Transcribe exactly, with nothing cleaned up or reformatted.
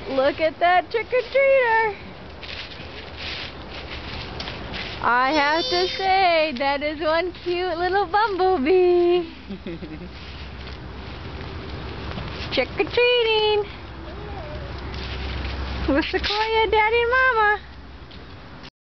Look at that trick-or-treater. I have to say, that is one cute little bumblebee. Trick-or-treating with Sequoia, Daddy and Mama.